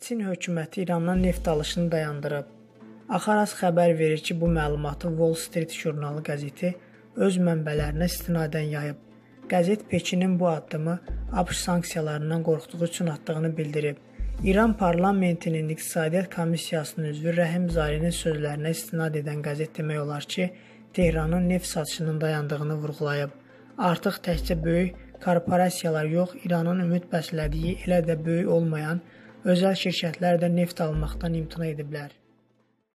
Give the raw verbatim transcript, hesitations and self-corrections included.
Çin hökuməti İrandan neft alışını dayandırıb. Axaras xəbər verir ki, bu məlumatı Wall Street jurnalı qəzeti öz mənbələrinə istinadən yayıb. Qəzet Pekinin bu addımı ABŞ sanksiyalarından qorxduğu üçün atdığını bildirib. İran parlamentinin İqtisadiyyat Komissiyasının üzvü Rəhim Zarinin sözlərinə istinad edən qəzet demək olar ki, Tehranın neft satışının dayandığını vurğulayıb. Artıq təkcə böyük korporasiyalar yox, İranın ümid bəslədiyi elə də böyük olmayan özəl şirkətlər də neft almaqdan imtina ediblər.